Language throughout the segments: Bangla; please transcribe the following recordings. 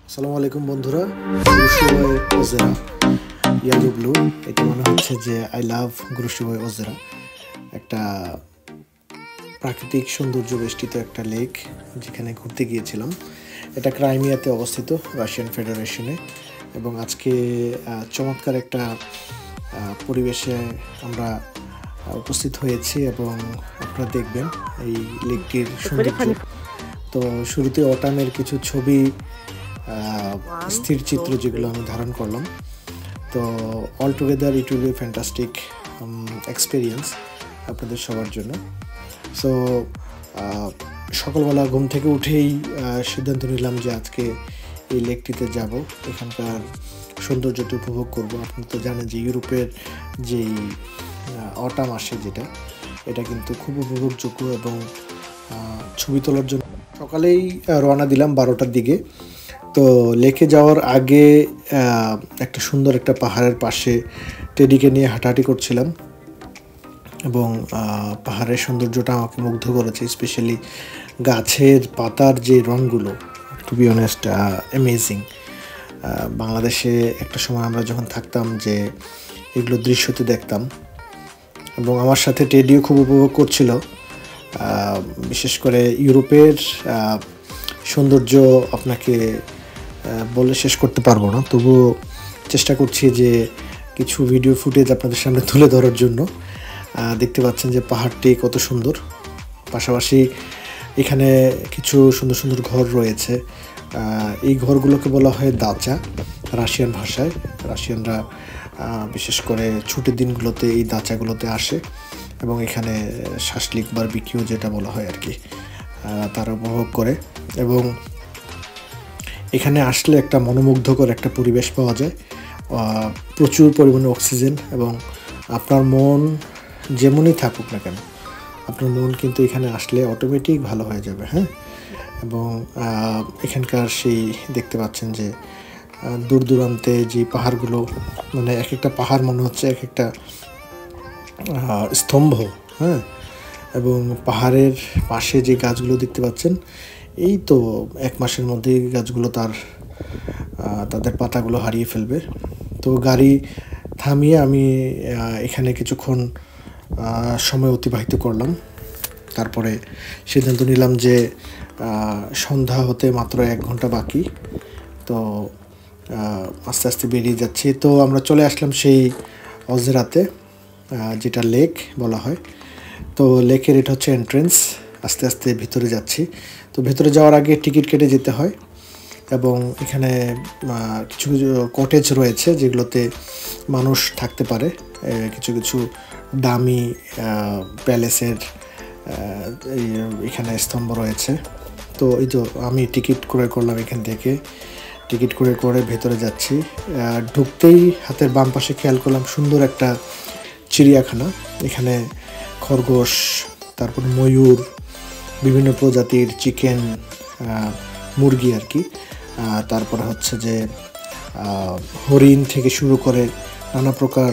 আসসালামু আলাইকুম বন্ধুরা, গ্রুশিওয়ে ওজেরা ইয়েলো ব্লু, এটা মনে হচ্ছে যে আই লাভ গ্রুশিওয়ে ওজেরা। একটা প্রাকৃতিক সৌন্দর্য বেষ্টিত একটা লেক যেখানে ঘুরতে গিয়েছিলাম। এটা ক্রাইমিয়াতে অবস্থিত, রাশিয়ান ফেডারেশনে। এবং আজকে চমৎকার একটা পরিবেশে আমরা উপস্থিত হয়েছি এবং আপনারা দেখবেন এই লেকটির সৌন্দর্য। তো শুরুতে অটামের কিছু ছবি, স্থির চিত্র যেগুলো আমি ধারণ করলাম। তো all together it will be fantastic experience আপনাদের সবার জন্য। সো সকালবেলা ঘুম থেকে উঠেই সিদ্ধান্ত নিলাম যে আজকে এই লেকটিতে যাব, এখানকার সৌন্দর্যটা উপভোগ করব। আপনি তো জানেন যে ইউরোপের যেই অটাম আসে এটা কিন্তু খুব উপভোগযোগ্য এবং ছবি তোলার জন্য। সকালেই রওনা দিলাম 12টার দিকে। তো লেকে যাওয়ার আগে একটা সুন্দর একটা পাহাড়ের পাশে টেডিকে নিয়ে হাঁটাহাঁটি করছিলাম এবং পাহাড়ের সৌন্দর্যটা আমাকে মুগ্ধ করেছে, স্পেশালি গাছের পাতার যে রঙগুলো, টু বি অনেস্ট অ্যামেজিং। বাংলাদেশে একটা সময় আমরা যখন থাকতাম যে এগুলো দৃশ্যতে দেখতাম এবং আমার সাথে টেডিও খুব উপভোগ করছিল। বিশেষ করে ইউরোপের সৌন্দর্য আপনাকে বলে শেষ করতে পারবো না, তবুও চেষ্টা করছি যে কিছু ভিডিও ফুটেজ আপনাদের সামনে তুলে ধরার জন্য। দেখতে পাচ্ছেন যে পাহাড়টি কত সুন্দর, পাশাপাশি এখানে কিছু সুন্দর সুন্দর ঘর রয়েছে। এই ঘরগুলোকে বলা হয় দাচা রাশিয়ান ভাষায়। রাশিয়ানরা বিশেষ করে ছুটির দিনগুলোতে এই দাচাগুলোতে আসে এবং এখানে শাসলিক বারবিকিউ যেটা বলা হয় আর কি, তারা উপভোগ করে। এবং এখানে আসলে একটা মনোমুগ্ধকর একটা পরিবেশ পাওয়া যায়, প্রচুর পরিমাণে অক্সিজেন, এবং আপনার মন যেমনই থাকুক না কেন, আপনার মন কিন্তু এখানে আসলে অটোমেটিক ভালো হয়ে যাবে। হ্যাঁ, এবং এখানকার সেই দেখতে পাচ্ছেন যে দূর দূরান্তে যে পাহাড়গুলো, মানে এক একটা পাহাড় মনে হচ্ছে এক একটা স্তম্ভ। হ্যাঁ, এবং পাহাড়ের পাশে যে গাছগুলো দেখতে পাচ্ছেন, এই তো এক মাসের মধ্যেই গাছগুলো তাদের পাতাগুলো হারিয়ে ফেলবে। তো গাড়ি থামিয়ে আমি এখানে কিছুক্ষণ সময় অতিবাহিত করলাম। তারপরে সিদ্ধান্ত নিলাম যে সন্ধ্যা হতে মাত্র 1 ঘন্টা বাকি, তো আস্তে আস্তে বেরিয়ে যাচ্ছি। তো আমরা চলে আসলাম সেই ওজেরাতে, যেটা লেক বলা হয়। তো লেকের এটা হচ্ছে এন্ট্রেন্স। আস্তে আস্তে ভিতরে যাচ্ছি। তো ভেতরে যাওয়ার আগে টিকিট কেটে যেতে হয় এবং এখানে কিছু কিছু কটেজ রয়েছে যেগুলোতে মানুষ থাকতে পারে। কিছু কিছু দামি প্যালেসের এখানে স্তম্ভ রয়েছে। তো এই তো আমি টিকিট ক্রয় করলাম, এখান থেকে টিকিট করে ভেতরে যাচ্ছি। ঢুকতেই হাতের বাম পাশে খেয়াল করলাম সুন্দর একটা চিড়িয়াখানা। এখানে খরগোশ, তারপর ময়ূর, বিভিন্ন প্রজাতির চিকেন, মুরগি আর কি, তারপরে হচ্ছে যে হরিণ থেকে শুরু করে নানা প্রকার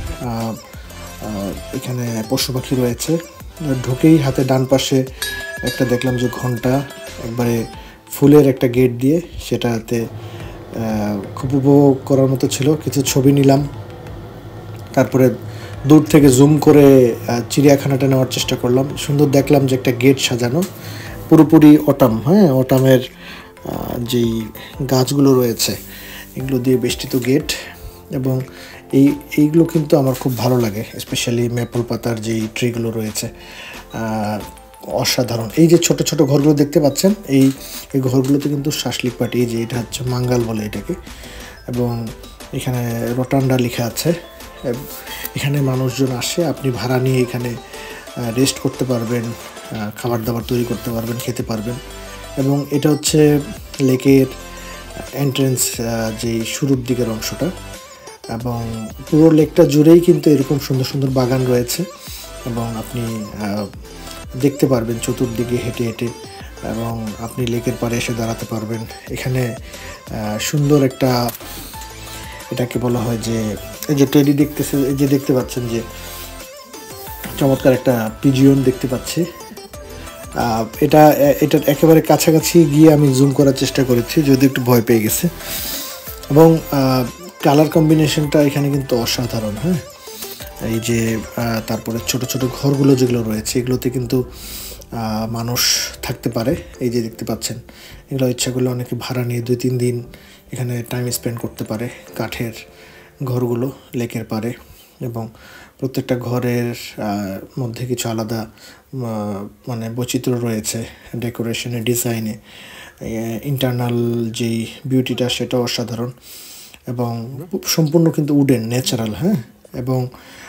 এখানে পশু পাখি রয়েছে। ঢুকেই হাতে ডান পাশে একটা দেখলাম যে ঘন্টা, একবারে ফুলের একটা গেট দিয়ে, সেটাতে খুব উপভোগ করার মতো ছিল। কিছু ছবি নিলাম, তারপরে দূর থেকে জুম করে চিড়িয়াখানাটা নেওয়ার চেষ্টা করলাম। সুন্দর দেখলাম যে একটা গেট সাজানো, পুরোপুরি অটাম। হ্যাঁ, অটামের যেই গাছগুলো রয়েছে এগুলো দিয়ে বেষ্টিত গেট, এবং এইগুলো কিন্তু আমার খুব ভালো লাগে, স্পেশালি মেপল পাতার যেই ট্রিগুলো রয়েছে, অসাধারণ। এই যে ছোট ছোট ঘরগুলো দেখতে পাচ্ছেন, এই ঘরগুলোতে কিন্তু শাসলিক পার্টি, এই যে এটা হচ্ছে মাঙ্গাল বলে এটাকে, এবং এখানে রোটান্ডা লেখা আছে। এখানে মানুষজন আসে, আপনি ভাড়া নিয়ে এখানে রেস্ট করতে পারবেন, খাবার দাবার তৈরি করতে পারবেন, খেতে পারবেন। এবং এটা হচ্ছে লেকের এন্ট্রেন্স, যেই শুরুর দিকের অংশটা, এবং পুরো লেকটা জুড়েই কিন্তু এরকম সুন্দর সুন্দর বাগান রয়েছে এবং আপনি দেখতে পারবেন চতুর্দিকে হেঁটে হেঁটে, এবং আপনি লেকের পাড়ে এসে দাঁড়াতে পারবেন। এখানে সুন্দর একটা, এটাকে বলা হয় যে এই যে টেডি দেখতেছে, এই যে দেখতে পাচ্ছেন যে চমৎকার একটা পিজিয়ন দেখতে পাচ্ছি। এটার একেবারে কাছাকাছি গিয়ে আমি জুম করার চেষ্টা করেছি, যদি একটু ভয় পেয়ে গেছে। এবং কালার কম্বিনেশনটা এখানে কিন্তু অসাধারণ। হ্যাঁ, এই যে তারপরে ছোট ছোট ঘরগুলো যেগুলো রয়েছে এগুলোতে কিন্তু মানুষ থাকতে পারে। এই যে দেখতে পাচ্ছেন, এগুলো ইচ্ছা করলে অনেকে ভাড়া নিয়ে 2-3 দিন এখানে টাইম স্পেন্ড করতে পারে। কাঠের ঘরগুলো লেকের পারে, এবং প্রত্যেকটা ঘরের মধ্যে কিছু আলাদা মানে বৈচিত্র্য রয়েছে ডেকোরেশনে, ডিজাইনে। ইন্টারনাল যেই বিউটিটা সেটাও অসাধারণ, এবং সম্পূর্ণ কিন্তু উডেন, ন্যাচারাল। হ্যাঁ, এবং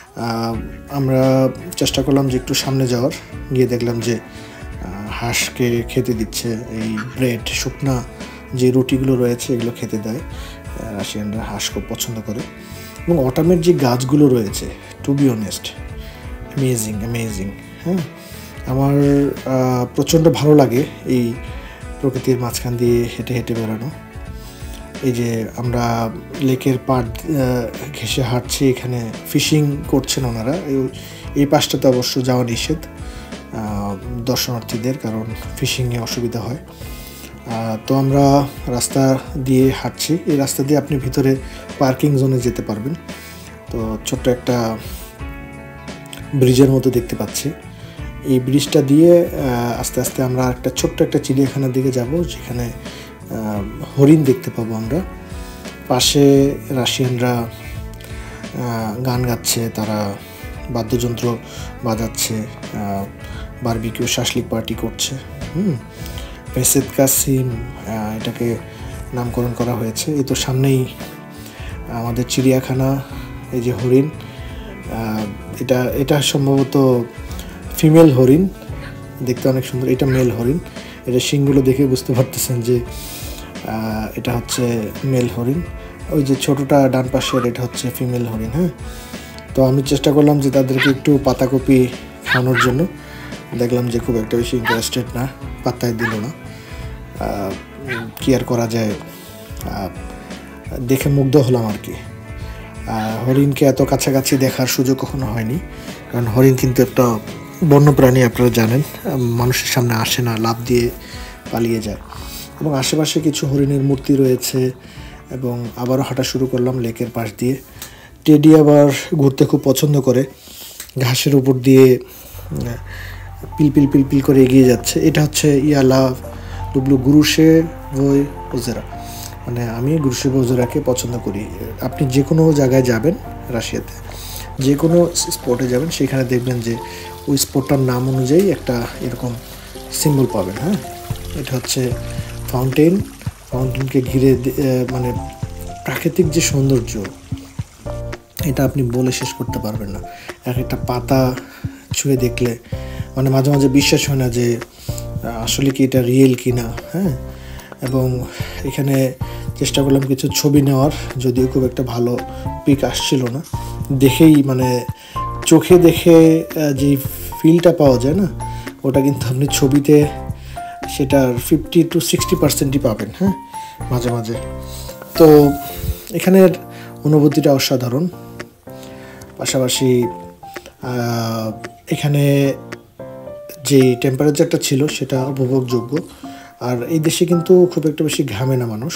আমরা চেষ্টা করলাম যে একটু সামনে যাওয়ার, গিয়ে দেখলাম যে হাঁসকে খেতে দিচ্ছে এই ব্রেড, শুকনা যে রুটিগুলো রয়েছে এগুলো খেতে দেয়। রাশিয়ানরা হাঁস খুব পছন্দ করে। এবং অটামের যে গাছগুলো রয়েছে, টু বি অনেস্ট, অ্যামেজিং। হ্যাঁ, আমার প্রচণ্ড ভালো লাগে এই প্রকৃতির মাঝখান দিয়ে হেঁটে হেঁটে বেড়ানো। এই যে আমরা লেকের পাড় ঘেঁষে হাঁটছি, এখানে ফিশিং করছেন ওনারা। এই পাশটাতে অবশ্য যাওয়া নিষেধ দর্শনার্থীদের, কারণ ফিশিংয়ে অসুবিধা হয়। তো আমরা রাস্তা দিয়ে হাঁটছি। এই রাস্তা দিয়ে আপনি ভিতরে পার্কিং জোনে যেতে পারবেন। তো ছোট্ট একটা ব্রিজের মতো দেখতে পাচ্ছি। এই ব্রিজটা দিয়ে আস্তে আস্তে আমরা একটা ছোট্ট একটা চিড়িয়াখানার দিকে যাব, যেখানে হরিণ দেখতে পাবো আমরা। পাশে রাশিয়ানরা গান গাচ্ছে, তারা বাদ্যযন্ত্র বাজাচ্ছে, বারবিকিউ শাসলিক পার্টি করছে। পেসেদকা সিম এটাকে নামকরণ করা হয়েছে। এই তো সামনেই আমাদের চিড়িয়াখানা। এই যে হরিণ, এটা সম্ভবত ফিমেল হরিণ, দেখতে অনেক সুন্দর। এটা মেল হরিণ। এটা শিংগুলো দেখে বুঝতে পারতেছেন যে এটা হচ্ছে মেল হরিণ। ওই যে ছোটোটা ডান পাশের, এটা হচ্ছে ফিমেল হরিণ। হ্যাঁ, তো আমি চেষ্টা করলাম যে তাদেরকে একটু পাতাকপি খাওয়ানোর জন্য। দেখলাম যে খুব একটা বেশি ইন্টারেস্টেড না, পাত্তাই দিল না। কি আর করা যায়, দেখে মুগ্ধ হলাম আর কি। হরিণকে এত কাছাকাছি দেখার সুযোগ কখনো হয়নি, কারণ হরিণ কিন্তু একটা বন্য প্রাণী, আপনারা জানেন। মানুষের সামনে আসে না, লাফ দিয়ে পালিয়ে যায়। এবং আশেপাশে কিছু হরিণের মূর্তি রয়েছে। এবং আবারও হাঁটা শুরু করলাম লেকের পাশ দিয়ে। টেডি আবার ঘুরতে খুব পছন্দ করে, ঘাসের উপর দিয়ে পিলপিল পিলপিল করে এগিয়ে যাচ্ছে। এটা হচ্ছে ইয়ালা লুবলু গুরুশে ভই ওজেরা, মানে আমি গুরুশে ওজেরাকে পছন্দ করি। আপনি যে কোনো জায়গায় যাবেন রাশিয়াতে, যে কোনো স্পটে যাবেন, সেখানে দেখবেন যে ওই স্পটটার নাম অনুযায়ী একটা এরকম সিম্বল পাবেন। হ্যাঁ, এটা হচ্ছে ফাউন্টেনকে ঘিরে মানে প্রাকৃতিক যে সৌন্দর্য, এটা আপনি বলে শেষ করতে পারবেন না। এক একটা পাতা ছুঁয়ে দেখলে মানে মাঝে মাঝে বিশ্বাস হয় না যে আসলে কি এটা রিয়েল কি না। হ্যাঁ, এবং এখানে চেষ্টা করলাম কিছু ছবি নেওয়ার, যদিও খুব একটা ভালো পিক আসছিল না। দেখেই মানে চোখে দেখে যে ফিলটা পাওয়া যায় না, ওটা কিন্তু আপনি ছবিতে সেটার 50 to 60% পাবেন। হ্যাঁ, মাঝে মাঝে। তো এখানের অনুভূতিটা অসাধারণ। পাশাপাশি এখানে যে টেম্পারেচারটা ছিল সেটা উপভোগযোগ্য। আর এই দেশে কিন্তু খুব একটা বেশি ঘামে না মানুষ,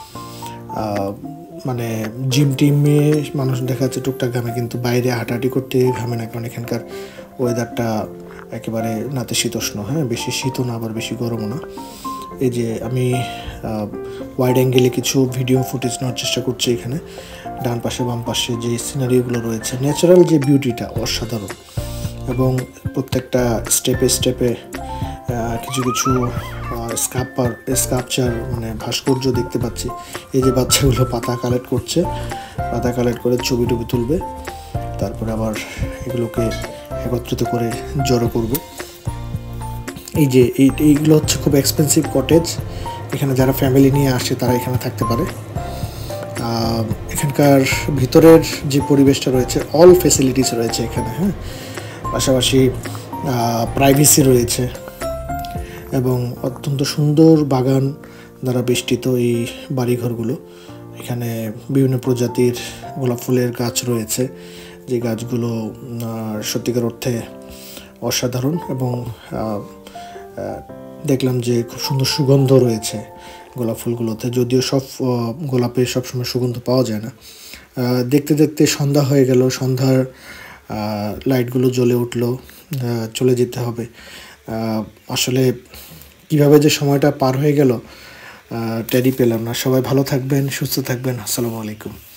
মানে জিম টিমে মানুষ দেখা যাচ্ছে টুকটাক ঘামে, কিন্তু বাইরে হাঁটাহাঁটি করতে ঘামে না, কারণ এখানকার ওয়েদারটা একেবারে নাতিশীতোষ্ণ। হ্যাঁ, বেশি শীতও না, আবার বেশি গরমও না। এই যে আমি ওয়াইড অ্যাঙ্গেলে কিছু ভিডিও ফুটেজ নেওয়ার চেষ্টা করছি। এখানে ডান পাশে বাম পাশে যে সিনারিওগুলো রয়েছে, ন্যাচারাল যে বিউটিটা অসাধারণ। এবং প্রত্যেকটা স্টেপে স্টেপে কিছু কিছু স্কাল্পচার মানে ভাস্কর্য দেখতে পাচ্ছি। এই যে বাচ্চাগুলো পাতা কালেক্ট করছে, পাতা কালেক্ট করে ছবি টবি তুলবে, তারপরে আবার এগুলোকে একত্রিত করে জড়ো করবে। এই যে এইগুলো হচ্ছে খুব এক্সপেন্সিভ কটেজ। এখানে যারা ফ্যামিলি নিয়ে আসে তারা এখানে থাকতে পারে। এখানকার ভিতরের যে পরিবেশটা রয়েছে, অল ফেসিলিটিস রয়েছে এখানে। হ্যাঁ, পাশাপাশি প্রাইভেসি রয়েছে, এবং অত্যন্ত সুন্দর বাগান দ্বারা বেষ্টিত এই বাড়িঘরগুলো। এখানে বিভিন্ন প্রজাতির গোলাপ ফুলের গাছ রয়েছে, যে গাছগুলো সত্যিকার অর্থে অসাধারণ। এবং দেখলাম যে খুব সুন্দর সুগন্ধ রয়েছে গোলাপ ফুলগুলোতে, যদিও সব গোলাপে সবসময় সুগন্ধ পাওয়া যায় না। দেখতে দেখতে সন্ধ্যা হয়ে গেল, সন্ধ্যার লাইটগুলো জ্বলে উঠলো, চলে যেতে হবে। আসলে কীভাবে যে সময়টা পার হয়ে গেল টেরই পেলাম না। সবাই ভালো থাকবেন, সুস্থ থাকবেন। আসসালামু আলাইকুম।